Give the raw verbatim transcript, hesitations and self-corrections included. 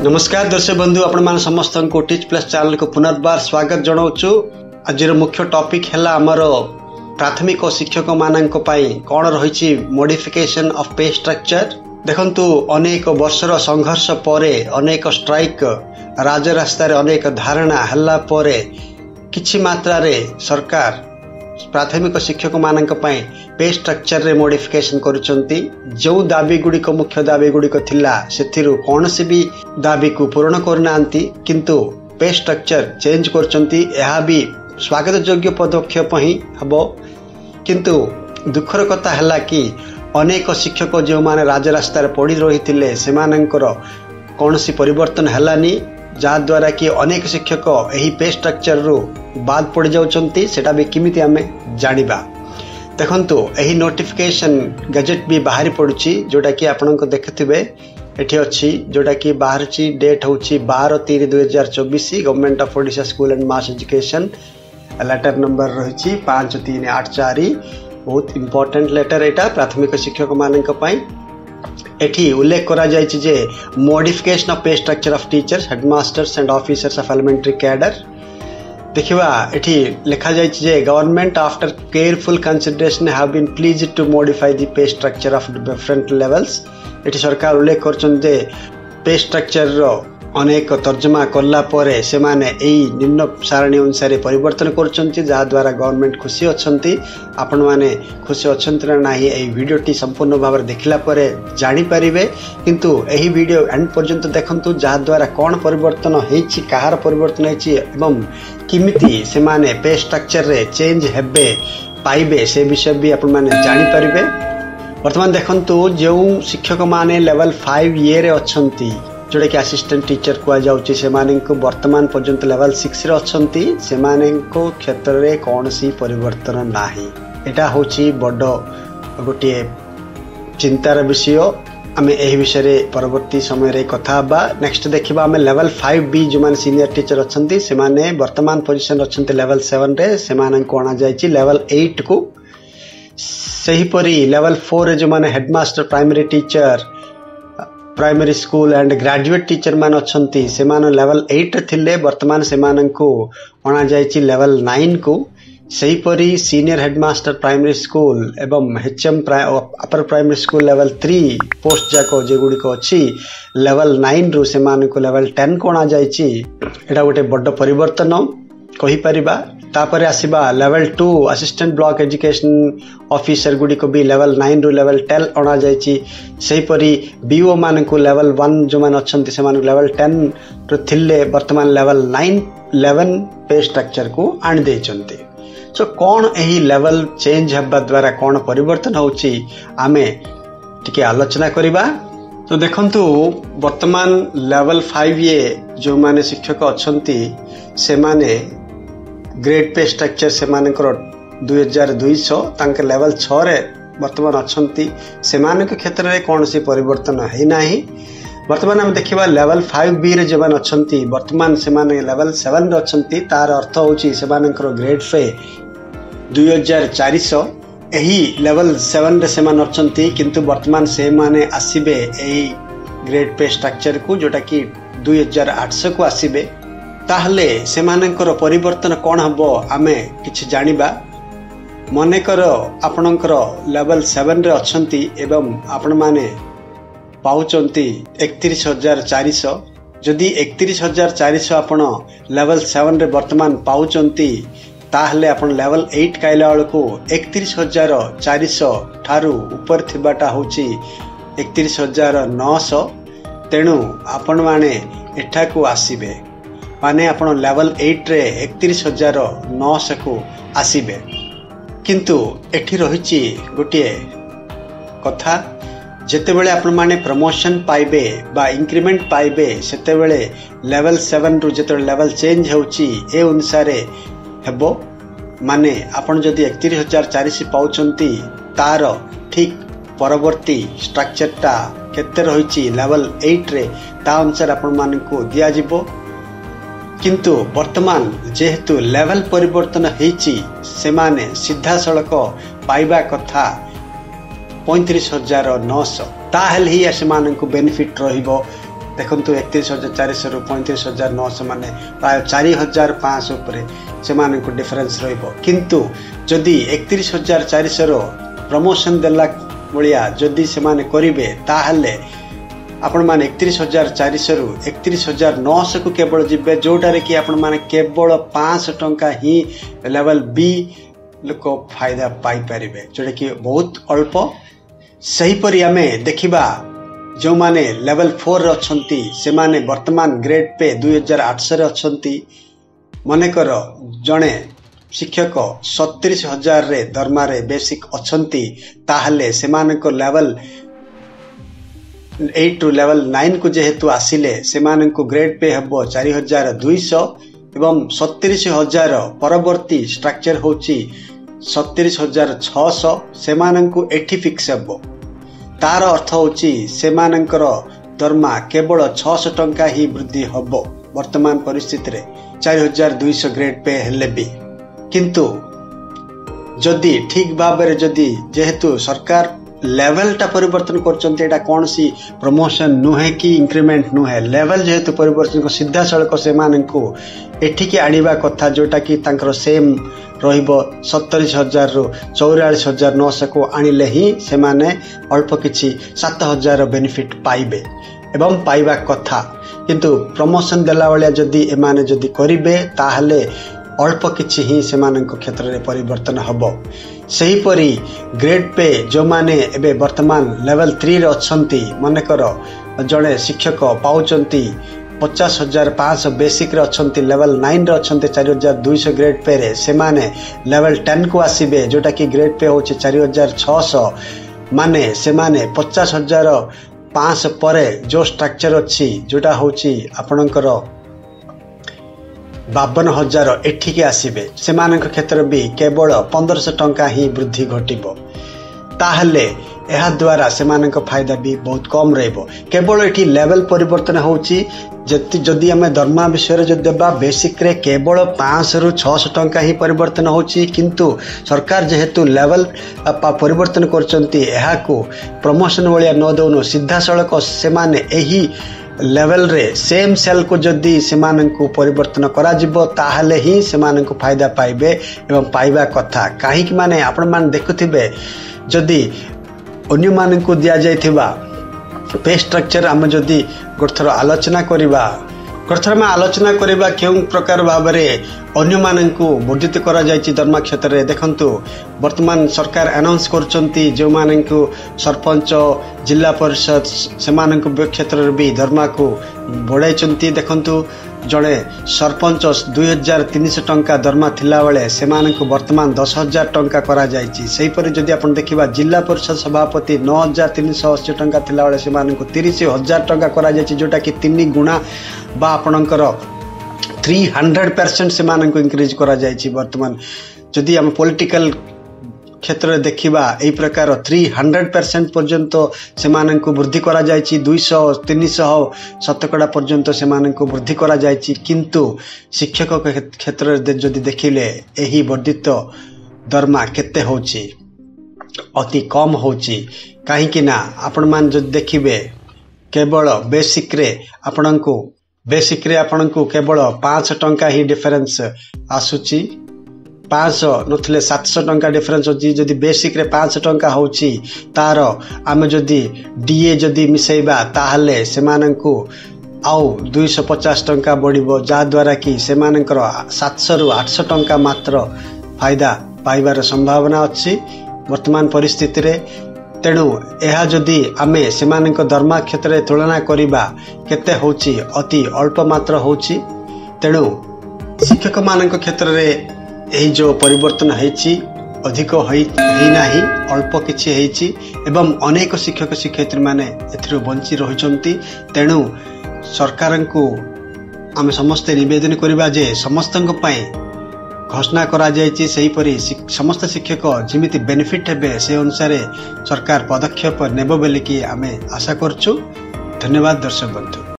नमस्कार दर्शक बंधु आपण मान समस्त को टीच प्लस चैनल को पुनर्बार स्वागत जनाऊँ। आज मुख्य टॉपिक है आमर प्राथमिक शिक्षक मानक कौन रही मॉडिफिकेशन ऑफ पे स्ट्रक्चर। देखंतु अनेक वर्षर संघर्ष परे अनेक स्ट्राइक राजरास्तार अनेक धारणा हल्ला परे किछि मात्रा रे सरकार प्राथमिक शिक्षक मानक पे स्ट्रक्चर रे मॉडिफिकेशन करुचंती। जो दाबी गुड़िक मुख्य दाबी गुड़िक थिला सेथिरु कौनसी भी दाबी को पूर्ण करनांती किंतु पे स्ट्रक्चर चेंज करचंती। यह भी स्वागत योग्य पदक्षेप ही हबो। किंतु दुखर कथा हला कि अनेक शिक्षक जो माने राजरास्तार पड़ी रही से कौनसी परिवर्तन हलानी, जहाँ द्वारा कि अनेक शिक्षक यही पे स्ट्रक्चर रु बाद पड़ जाउछंती। सेटा भी किमिति आमे जानिबा। देखंतु यही नोटिफिकेशन गजेट भी बाहरी पड़ुची जोटा कि आपनको देखथिबे एठी अछि, जोटा कि बाहरची डेट होची बारह तीन दो हज़ार चौबीस। Government of Odisha school and mass education letter number रही पांच तीन आठ चार। बहुत इंपोर्टेंट लेटर एटा प्राथमिक शिक्षक मानक पई। एठी उल्लेख करा जायछि जे modification of pay structure of teachers, headmasters and officers of elementary cadre. देखिबा एठी लिखा जायछि जे government after careful consideration have been pleased to modify the pay structure of different levels. एठी सरकार उल्लेख करछन जे पे स्ट्रक्चर रो अनेक तर्जमा कला परे से माने एई निम्न सारणी अनुसार परिवर्तन करछन्ती, जहा द्वारा गवर्नमेंट खुशी अछन्ती। आपण माने खुशी अछन्ती ना नाही एई वीडियोटी संपूर्ण भाव देखला परे जानि परिबे। किंतु एही वीडियो एंड पर्यंत देखंतु, जहा द्वारा कोन परिवर्तन हेछि, कहार परिवर्तन हेछि एवं किमिति से माने पे स्ट्रक्चर रे चेंज हेबे पाइबे से विषय भी आपण माने जानि परिबे। वर्तमान देखंतु जो शिक्षक माने लेवल फाइव ये रे अछन्ती, जोड़े कि असिस्टेंट टीचर कुआ जाउची, से माने को वर्तमान पर्यंत लेवल सिक्स रे अछन्ती। से माने को क्षेत्र रे कोनसी परिवर्तन नाही। एटा होची बड़ गोटे चिंतार विषय। आमे एही विषय रे परवर्ती समय रे कथा बा। नेक्स्ट देखिबा आमे लेवल फाइव बी जो माने सीनियर टीचर अछन्ती, से माने वर्तमान पोजीशन अछन्ती लेवल सेवन रे। से माने को आना जायची लेवल एट को। सही परी लेवल फोर रे जो माने headmaster, primary teacher, primary school and graduate teacher मान अछंती, से मान लेवल एट थिले। वर्तमान से मान को अना जायछि लेवल नाइन को। सही परी सीनियर हेडमास्टर प्राइमरी स्कूल एवं HM upper primary school level three post जाको जे गुडी को अछि लेवल नाइन रु से मान को लेवल टेन को अना जायछि। एटा गोटे बड़ परिवर्तन कहि परिबा। तापर आसीबा level two assistant block education officer गुडी को भी लेवल नाइन रु लेवल टेन अना जायछि। सही परी बीओ मान को लेवल वन जो मान अछंती से मान लेवल टेन रु थिले, वर्तमान level nine eleven pay structure को आन देचंती। सो कोन एही लेवल चेंज हबा द्वारा कोन परिवर्तन होची आमे टिके आलोचना करिबा। तो देखंतु वर्तमान लेवल फाइव ये जो माने शिक्षक अछंती से माने ग्रेड पे स्ट्रक्चर से मानकर दो हज़ार दो सौ तांके लेवल छह रे वर्तमान अछंती। से मानक क्षेत्र रे कोनसी परिवर्तन है नाही। वर्तमान हम देखिबा लेवल फाइव बी रे जवान अछंती, वर्तमान से माने लेवल सेवन रे अछंती। तार अर्थ होची से मानकर ग्रेड पे दो हज़ार चार सौ। एही लेवल सेवन रे से मान अछंती, किंतु वर्तमान से माने आसीबे एही ग्रेड पे स्ट्रक्चर को, जोटा कि दो हज़ार आठ सौ को आसीबे। ताहले से मानकर परिवर्तन कौन हबो आमे किछि जानिबा। मनेकर आपणकर लेवल सेवन रे अछंती एवं आपण माने पाउचंती इकतीस हजार चार सौ। जदि इकतीस हजार चार सौ आपण लेवल सेवन रे वर्तमान पाउचंती, ताहले आपण लेवल एट काइला वालको इकतीस हजार चार सौ ठारू ऊपर थिबाटा होची इकतीस हजार नौ सौ। तेणु आपण माने एठा को आसीबे, माने आपण लेवल एट रे इकतीस हजार नौ सौ को आसीबे। किंतु एठी रहिछि गोटे कथा, जेते बेले आपण माने प्रमोशन पाइबे बा इंक्रीमेंट पाइबे सेते बेले लेवल सेवन रु जेते लेवल चेंज होछि ए अनुसारे हेबो। माने आपण जदि इकतीस हजार चार सौ पाउचंती, तार ठीक परवर्ती स्ट्रक्चरटा केते रहिछि लेवल एट रे, ता अनुसार आपण मानकु दिया जिवो। किंतु वर्तमान जेहेतु लेवल परिवर्तन हेछि, से माने सीधा सड़क पाइबा कथा पैंतीस हजार नौ सौ। ताहले ही से बेनिफिट रहिबो देखंतु एकतीस हजार चार सौ रु पैंतीस हजार नौ सौ माने प्राय चार हजार पाँच सौ उपरे से मानक डिफरेंस रहिबो किंतु जदि एकतीस हजार चार सौ रो प्रमोशन देला बलिया जदि से माने करिवे ताहले आपण माने एकतीस हजार चार सौ रु एकतीस हजार नौ सौ को केवल जिबे जोटारे कि आपण माने केवल पाँच सौ टंका ही लेवल बी लोक फायदा पाई परिबे जोटा कि बहुत अल्प। सही परि आमे देखिबा जो माने लेवल फोर अछंती से माने वर्तमान ग्रेड पे दो हजार आठ सौ रे अछंती मनेकर जणे शिक्षक सत्तीस हजार रे दरमा रे बेसिक अछंती ताहले से मानक level eight to level nine को जेहेतु आसिले से मानक ग्रेड पे हबो चार हजार दुई सौ एवं सत्तीस हजार परवर्ती स्ट्रक्चर होची सत्तीस हजार छह सौ से मानक एठी फिक्स हबो तार अर्थ होची से मानकर दरमा केवल छह सौ टंका ही वृद्धि हबो वर्तमान परिस्थिति रे चार हजार दुई सौ ग्रेड पे हेले भी किंतु जदि ठीक भाव में जदि जेहेतु सरकार लेवल टा परिवर्तन करचंती एटा कौन सी प्रमोशन नुहे कि इंक्रीमेंट नुहे लेवल जेहेतु परिवर्तन को सीधा सड़क से मानकु एठिके आनिबा कथा जोटा कि तांकर सेम रहिबो सत्तरीस हजार रु चौरालीस हजार नौ सौ को आनिले ही से माने अल्प किछि सात हजार बेनिफिट पाइबे एवं पाइबा कथा किंतु प्रमोशन देला वाला जदि एमाने जदि करिवे ताहले अल्प किछि ही से मानक क्षेत्र रे परिवर्तन हबो। सही परी ग्रेड पे जो माने एबे वर्तमान लेवल थ्री रे अछंती मनेकर जड़े शिक्षक पाउचंती पचास हजार पाँच सौ बेसिक रे अछंती लेवल नाइन रे अछंती चार हजार दुई सौ ग्रेड पे रे से माने लेवल टेन को आसीबे जोटा कि ग्रेड पे होची चार हजार छह सौ माने से माने पचास हजार पाँच सौ परे जो स्ट्रक्चर अच्छी जोटा होची आपणकर बावन हजार एठिके आसीबे से मानक क्षेत्र भी केवल पंद्रह सौ टंका ही वृद्धि घटिबो ताहले एहा द्वारा से मानक फायदा भी बहुत कम रहइबो केवल एठी लेवल परिवर्तन होची जति जदि हमें दरमा विषय रे जदि देबा बेसिक रे केवल पाँच सौ रु छह सौ टंका ही परिवर्तन होची किंतु सरकार जेहेतु लेवल परिवर्तन करचंती एहा को प्रमोशन वलिया न दउनो सीधा सड़क से माने एही लेवल रे सेम सेल को जदि सेमानंकु परिवर्तन करा जिवो ताहले ही सेमानंकु फायदा पाइबे एवं पाइबा कथा काहे कि माने आपण मान देखुथिबे जदि अन्य मानंकु दिया जायथिबा पे स्ट्रक्चर हम जदि गोथर आलोचना करिबा गोथर में आलोचना करिबा केउ प्रकार भाबरे अन्य मानंकु वर्धित करा जायछि दरमा क्षेत्र रे देखंतु वर्तमान सरकार अनाउंस करचंती जो मानंकु सरपंच जिला परिषद से मानंकु क्षेत्र रे भी दरमा को बढ़ाइचंती देखंतु जड़े सरपंच दुई हजार तीन सौ टंका दरमा थिला बेले से मानंकु वर्तमान दस हजार टंका करा जायछि सेही परि जदि आपण देखिबा जिला परिषद सभापति नौ हजार तीन सौ अस्सी टंका थिला बेले से मानंकु तीस हजार टंका करा जायछि जोटा कि तीन गुणा बा आपणकर थ्री हंड्रेड परसेंट से मानंकु इंक्रीज करा जायछि वर्तमान जदि हम पॉलिटिकल क्षेत्र देखिबा एई प्रकार थ्री हंड्रेड परसेंट पर्यंत से मानंकु वृद्धि करा जायछि दो सौ तीन सौ शतकड़ा पर्यंत से मानंकु वृद्धि करा जायछि किंतु शिक्षक क्षेत्र जदि देखिले एही वर्धित दरमा केते होछि अति कम होछि काहे कि ना आपण मान जदि देखिबे केवल बेसिक रे आपणंकु बेसिक रे आपणंकु केवल पाँच टंका ही डिफरेंस आसुची पाँच सौ नथिले सात सौ टंका डिफरेंस होची जदि बेसिक रे पाँच टंका होची तार आमे जदि डीए जदि मिसेबा ताहले से मानंकु आउ दो सौ पचास टंका बढ़िबो जा द्वारा कि से मानकर सात सौ रु आठ सौ टंका मात्र फायदा पाइबार संभावना अछि वर्तमान परिस्थिति रे तेणु यह जदि आमे सेमानक दरमा क्षेत्र रे तुलना करिबा केते होची अति अल्प मात्र होची तेणु शिक्षक मानक क्षेत्र रे एही जो परिवर्तन हेची अधिक होई नाही अल्प किछि हेची एवं अनेक शिक्षक शिक्षयित्री माने एथिरो बंची रहिचंती तेणु सरकारंकु आमे समस्त निवेदन करिबा जे समस्तंक पई घोषणा करा जायछि सही परि समस्त शिक्षक जिमिति बेनिफिट हेबे से अनुसार सरकार पदक्षेप नेबो बेले कि आमे आशा करछु। धन्यवाद दर्शक बंधु।